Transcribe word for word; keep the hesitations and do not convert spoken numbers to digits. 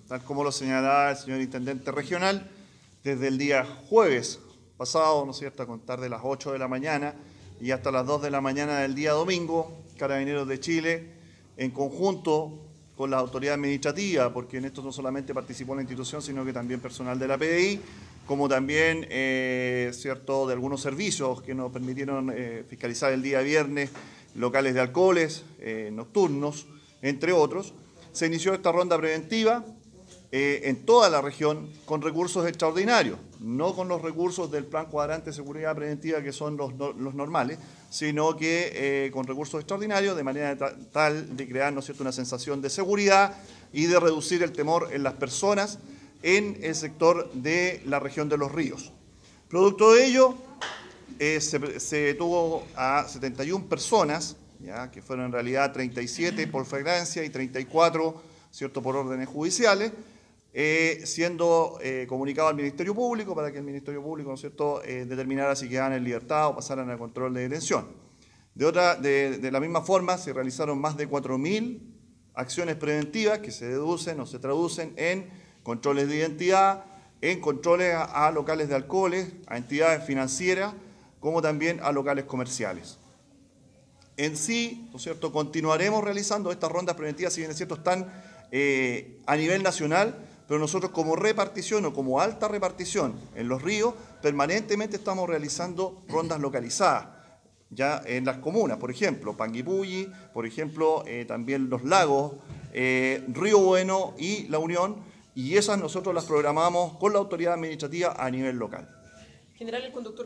tal como lo señalaba el señor Intendente Regional, desde el día jueves pasado, ¿no es cierto?, a contar de las ocho de la mañana y hasta las dos de la mañana del día domingo, Carabineros de Chile, en conjunto con la autoridad administrativa, porque en esto no solamente participó la institución, sino que también personal de la P D I, como también eh, cierto, de algunos servicios que nos permitieron eh, fiscalizar el día viernes, locales de alcoholes, eh, nocturnos, entre otros. Se inició esta ronda preventiva eh, en toda la región con recursos extraordinarios, no con los recursos del Plan Cuadrante de Seguridad Preventiva, que son los, los normales, sino que eh, con recursos extraordinarios, de manera tal de crear, ¿no es cierto?, una sensación de seguridad y de reducir el temor en las personas en el sector de la región de los ríos. Producto de ello, eh, se, se detuvo a setenta y una personas, ya, que fueron en realidad treinta y siete por flagrancia y treinta y cuatro, ¿cierto?, por órdenes judiciales, eh, siendo eh, comunicado al Ministerio Público para que el Ministerio Público, ¿no es cierto?, eh, determinara si quedaban en libertad o pasaran a control de detención. De, otra, de, de la misma forma, se realizaron más de cuatro mil acciones preventivas que se deducen o se traducen en controles de identidad, en controles a, a locales de alcoholes, a entidades financieras, como también a locales comerciales. En sí, ¿no es cierto?, continuaremos realizando estas rondas preventivas, si bien es cierto, están eh, a nivel nacional, pero nosotros como repartición o como alta repartición en los ríos, permanentemente estamos realizando rondas localizadas, ya en las comunas, por ejemplo, Panguipulli, por ejemplo, eh, también los lagos, eh, Río Bueno y La Unión, y esas nosotros las programamos con la autoridad administrativa a nivel local. General, el conductor